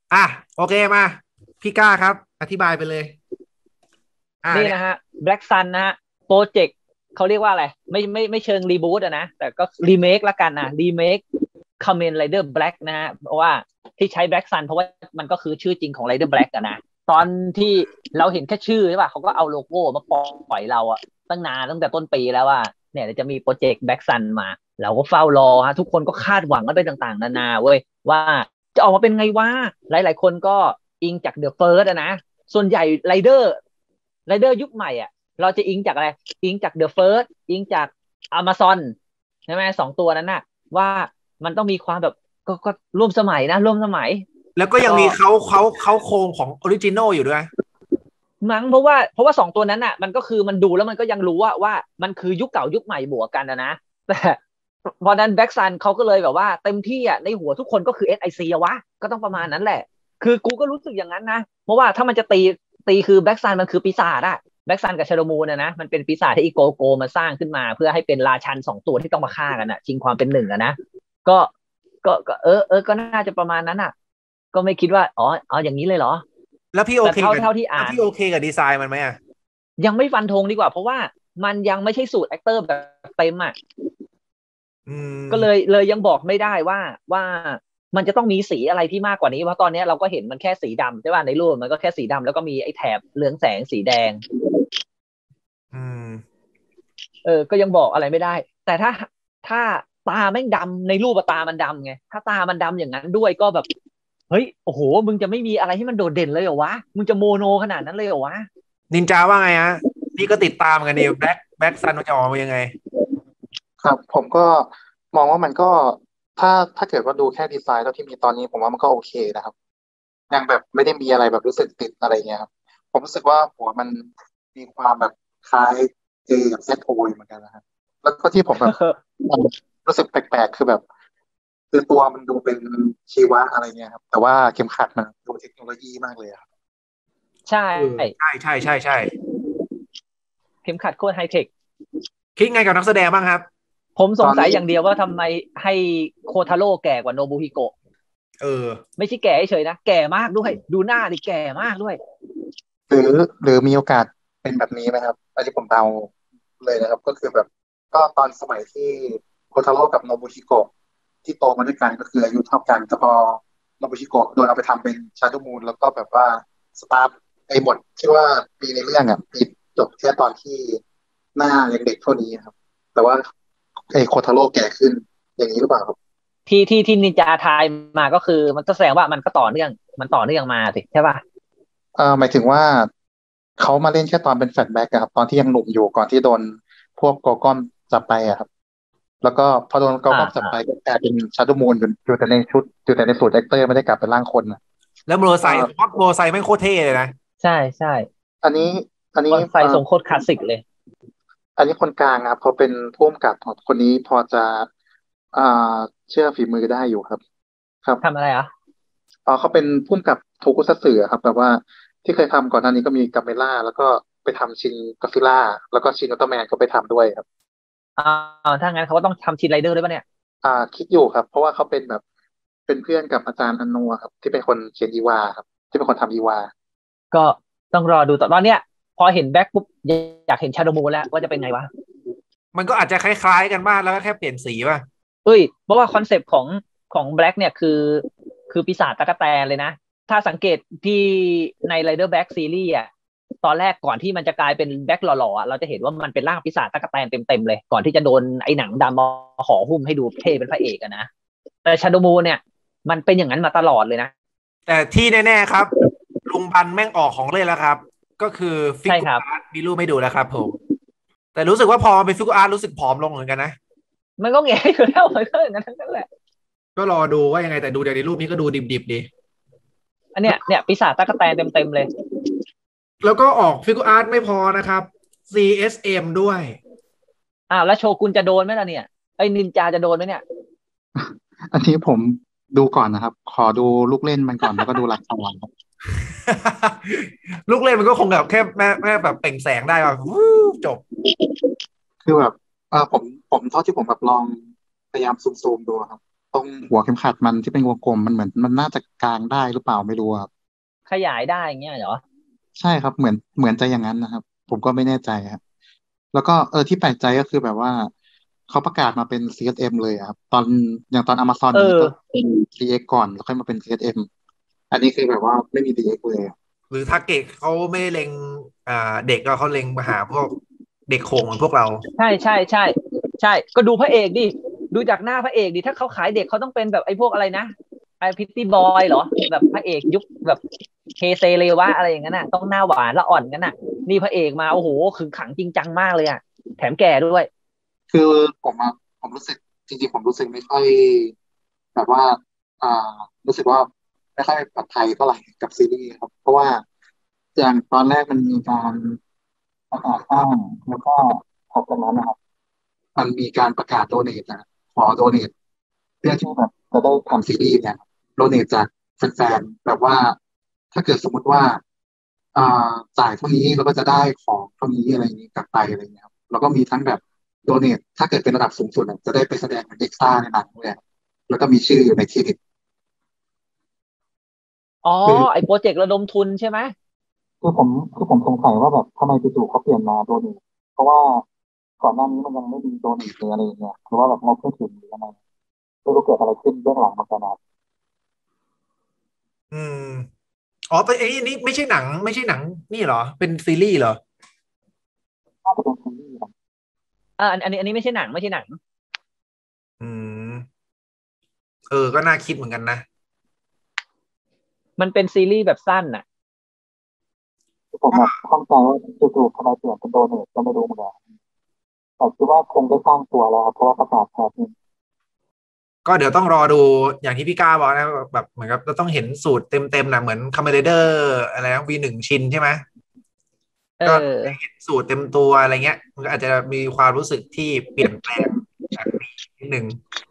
อ่ะโอเคมาพี่ก้าครับอธิบายไปเลยเนี่ยนี่นะฮะ Black Sun นะฮะโปรเจกต์เขาเรียกว่าอะไรไม่เชิงรีบูตอะนะแต่ก็รีเมคละกันนะรีเมค Kamen Rider Black นะฮะเพราะว่าที่ใช้ Black Sun เพราะว่ามันก็คือชื่อจริงของ Rider Black อะนะตอนที่เราเห็นแค่ชื่อใช่ป่ะเขาก็เอาโลโก้มาปล่อยเราอะตั้งนานตั้งแต่ต้นปีแล้วว่าเนี่ยจะมีโปรเจกต์ Black Sun มาเราก็เฝ้ารอฮะทุกคนก็คาดหวังกันไปต่างๆนานาเว้ยว่าจะออกมาเป็นไงวะหลายๆคนก็อิงจาก The First อะนะส่วนใหญ่ไรเดอร์ยุคใหม่อ่ะเราจะอิงจากอะไรอิงจากเดอะเฟิร์สอิงจากอ m a ซอนใช่ไหมสองตัวนั้นน่ะว่ามันต้องมีความแบบก็ร่วมสมัยนะร่วมสมัยแล้วก็ยังก็มีเขาโครงของออริจินอลอยู่ด้วยมั้งเพราะว่าสองตัวนั้นน่ะมันก็คือมันดูแล้วมันก็ยังรู้ว่ามันคือยุคเก่ายุคใหม่บวกกันนะแต่พอนั้นแบ็กซันเขาก็เลยแบบว่าเต็มที่อ่ะในหัวทุกคนก็คือ SIC อะวะก็ต้องประมาณนั้นแหละคือกูก็รู้สึกอย่างนั้นนะเพราะว่าถ้ามันจะตีคือแบ็กซันมันคือปีศาจอะ แบ็กซันกับชาโดมูนนะมันเป็นปีศาจที่อีโกมาสร้างขึ้นมาเพื่อให้เป็นราชันสองตัวที่ต้องมาฆ่ากันอ่ะชิงความเป็นหนึ่งอะนะก็ก็ก็น่าจะประมาณนั้นอ่ะก็ไม่คิดว่าอ๋ออย่างนี้เลยเหรอแล้วพี่โอแต่เคกับเท่าที่อ่านแล้วพี่โอเคกับดีไซน์มันไหมอ่ะยังไม่ฟันธงดีกว่าเพราะว่ามันยังไม่ใช่สูตรแอคเตอร์แบบเต็มอ่ะอืก็เลยมยังบอกไม่ได้ว่ามันจะต้องมีสีอะไรที่มากกว่านี้เพราะตอนนี้เราก็เห็นมันแค่สีดำใช่ป่ะในรูปมันก็แค่สีดำแล้วก็มีไอ้แถบเรืองแสงสีแดงอืมก็ยังบอกอะไรไม่ได้แต่ถ้าตาแม่งดำในรูปตามันดำไงถ้าตามันดำอย่างนั้นด้วยก็แบบเฮ้ยโอ้โหมึงจะไม่มีอะไรที่มันโดดเด่นเลยเหรอวะมึงจะโมโนขนาดนั้นเลยเหรอวะนินจาว่าไงฮะพี่ก็ติดตามกันนี่แบ็คซันมันจะออกมายังไงครับผมก็มองว่ามันก็ถ้าถ้าเกิดว่าดูแค่ดีไซน์เท่าที่มีตอนนี้ผมว่ามันก็โอเคนะครับยังแบบไม่ได้มีอะไรแบบรู้สึกติดอะไรเงี้ยครับผมรู้สึกว่าหัวมันมีความแบบคล้ายเจกับเซตโออยู่เหมือนกันนะครับแล้วก็ที่ผมแบบรู้สึกแปลกๆคือแบบคือตัวมันดูเป็นชีวะอะไรเงี้ยครับแต่ว่าเข็มขัดมันดูเทคโนโลยีมากเลยอะครับใช่เออใช่เข็มขัดโคตรไฮเทคคิดไงกับนักแสดงบ้างครับผมสงสัยตอนนี้อย่างเดียวว่าทำไมให้โคทาโร่แก่กว่าโนบุฮิโกะเออไม่ใช่แก่เฉยๆนะแก่มากด้วยดูหน้าดิแก่มากด้วยหรือหรือมีโอกาสเป็นแบบนี้ไหมครับอันนี้ผมเดาเลยนะครับก็คือแบบก็ตอนสมัยที่โคทาโร่กับโนบุฮิโกะ ที่โตมาด้วยกันก็คืออายุเท่ากันแต่พอโนบุชิโกะโดนเอาไปทำเป็นชาโดมูนแล้วก็แบบว่าสตาร์ฟไอ้บทที่ว่ามีในเรื่องอ่ะปิดจบแค่ตอนที่หน้ายังเด็กเท่านี้ครับแต่ว่าไอ้โคทาโร่แก่ขึ้นอย่างนี้หรือเปล่าครับที่นินจาทายมาก็คือมันก็แสดงว่ามันก็ต่อเนื่องมันต่อเนื่องมาสิใช่ป่ะหมายถึงว่าเขามาเล่นแค่ตอนเป็นแฟลชแบ็กอะครับตอนที่ยังหนุ่มอยู่ก่อนที่โดนพวกโกกอมจับไปอะครับแล้วก็พอโดนโกกอมจับอ่าไปก็กลายเป็นชาโดมูนอยู่แต่ในชุดอยู่แต่ในสูทแอคเตอร์ไม่ได้กลับเป็นร่างคนอะแล้วมอเตอร์ไซค์เอ่อมอเตอร์ไซค์แม่งโคตรเท่เลยนะใช่ใช่อันนี้อันนี้ว่าใส่ทรงโคตรคลาสสิกเลยอันนี้คนกลางครับเขาเป็นผู้กำกับคนนี้พอจะอ่าเชื่อฝีมือได้อยู่ครับครับทำอะไรอ่ะเขาเป็นผู้กำกับโทกุซัตสึครับแบบว่าที่เคยทำก่อนหน้านี้ก็มีกัมเมล่าแล้วก็ไปทำชินก็ซิล่าแล้วก็ชินอุลตร้าแมนก็ไปทำด้วยครับอ่าถ้างั้นเขาก็ต้องทำชีนไรเดอร์ด้วยป่ะเนี่ยคิดอยู่ครับเพราะว่าเขาเป็นแบบเป็นเพื่อนกับอาจารย์อันนัวครับที่เป็นคนเขียนอีวาครับที่เป็นคนทำอีวาก็ต้องรอดูต่อตอนเนี้ยพอเห็นแบ็คปุ๊บอยากเห็นชาโดมูแล้วว่าจะเป็นไงวะมันก็อาจจะคล้ายๆกันมากแล้วก็แค่เปลี่ยนสีป่ะเอ้ยเพราะว่าคอนเซปต์ของแบล็กเนี่ยคือปีศาจตะกแตนเลยนะถ้าสังเกตที่ในไรเดอร์แบ็กซีรีส์อ่ะตอนแรกก่อนที่มันจะกลายเป็นแบ็คหล่อๆอ่ะเราจะเห็นว่ามันเป็นร่างปีศาจตะกแตนเต็มๆเลยก่อนที่จะโดนไอ้หนังดำมาห่อหุ้มให้ดูเท่เป็นพระเอกอะนะแต่ชาโดมูเนี่ยมันเป็นอย่างนั้นมาตลอดเลยนะแต่ที่แน่ๆครับลุงบันแม่งออกของเล่นแล้วครับก็คือฟิกูใช่ครับอาร์ตมีรูปไม่ดูแล้วครับผมแต่รู้สึกว่าพอเป็นฟิกูอาร์ตรู้สึกผอมลงเหมือนกันนะมันก็แง่อยู่แล้วมันก็อย่างนั้นทั้งนั้นแหละก็รอดูว่ายังไงแต่ดูจากในรูปนี้ก็ดูดิบๆดีอันเนี่ยปีศาจตั๊กแตนเต็มเลยแล้วก็ออกฟิกูอาร์ตไม่พอนะครับ CSM ด้วยแล้วโชกุนจะโดนไหมล่ะเนี่ยไอ้นินจาจะโดนไหมเนี่ยอันนี้ผมดูก่อนนะครับขอดูลูกเล่นมันก่อนแล้วก็ดูหลักฐานครับลูกเล่นมันก็คงแบบแค่แม่แบบเปล่งแสงได้แบบวู้จบคือแบบผมเท่าที่ผมแบบลองพยายามซูมดูครับตรงหัวเข็มขัดมันที่เป็นวงกลมมันเหมือนมันน่าจะกางได้หรือเปล่าไม่รู้ครับขยายได้อย่างเงี้ยเหรอใช่ครับเหมือนจะอย่างนั้นนะครับผมก็ไม่แน่ใจครับแล้วก็ที่แปลกใจก็คือแบบว่าเขาประกาศมาเป็น CSM เลยอะครับอย่างตอน Amazon เอนี้ก็อเป็น DX ก่อนแล้วค่อยมาเป็น CSM อันนี้คือแบบว่าไม่มี DX เลยอะหรือทาร์เก็ตเขาไม่ได้เล็งเด็กก็เขาเล็งมาหาพวกเด็กโขงเหมือนพวกเราใช่ใช่ใช่ใช่ก็ดูพระเอกดิดูจากหน้าพระเอกดิถ้าเขาขายเด็กเขาต้องเป็นแบบไอ้พวกอะไรนะไอ้พิตตี้บอยเหรอแบบพระเอกยุคแบบเฮเซเลวะอะไรอย่างนั้นน่ะต้องหน้าหวานละอ่อนงั้นน่ะนี่พระเอกมาโอ้โหขึงขังจริงจังมากเลยอ่ะแถมแก่ด้วยคือผมอะผมรู้สึกจริงๆผมรู้สึกไม่ค่อยแบบว่าอ่ารู้สึกว่าไม่ค่อยปลอดภัยเท่าไหร่กับซีรีส์ครับเพราะว่าอย่างตอนแรกมันมีการประกาศอ้างแล้วก็พอจากนั้นนะครับ มันมีการประกาศโดเนทนะขอโดเนทเพื่อที่แบบจะได้ทำซีรีส์เนี่ยโดเนทจากแฟนๆแบบว่าถ้าเกิดสมมุติว่าอ่จ่ายเท่านี้เราก็จะได้ของเท่านี้อะไรอย่างนี้กลับไปอะไรอย่างเงี้ยครับแล้วก็มีทั้งแบบโดเนทถ้าเกิดเป็นระดับสูงสุดอะจะได้ไปแสดงเป็นเอ็กซ์ตร้าในหนังด้วยครับแล้วก็มีชื่ออยู่ในเครดิตอ๋อคือไอ้โปรเจกต์ระดมทุนใช่ไหมคือผมคือผมสงสัยว่าแบบทำไมจู่ๆเขาเปลี่ยนมาโดเนทเพราะว่าก่อนหน้านี้มันยังไม่มีโดเนทเลยอะไรอย่างเงี้ยหรือว่าแบบงบไม่ถึงหรืออะไรไม่รู้เกิดอะไรขึ้นเบื้องหลังเหมือนกันนะอืมอ๋อแต่ไอ้นี่ไม่ใช่หนังไม่ใช่หนังนี่เหรอเป็นซีรีส์เหรอน่าจะเป็นซีรีส์นะอันนี้ไม่ใช่หนังไม่ใช่หนังอืมก็น่าคิดเหมือนกันนะมันเป็นซีรีส์แบบสั้นน่ะผมแบบข้องใจว่าจู่ๆทำไมเปลี่ยนเป็นโดเนทก็ไม่รู้เหมือนกันแต่คิดว่าคงได้สร้างตัวแล้วครับเพราะว่าประกาศแบบนี้ก็เดี๋ยวต้องรอดูอย่างที่พี่ก้าบอกนะแบบเหมือนกับเราต้องเห็นสูตรเต็มๆนะเหมือนคา m เม n เดอร์อะไรนะV1ชินใช่ไหมเอก็เห็อนสูตรเต็มตัวอะไรเงี้ยมันก็อาจจะมีความรู้สึกที่เปลี่ยนแปลงจากนี้นิดนึง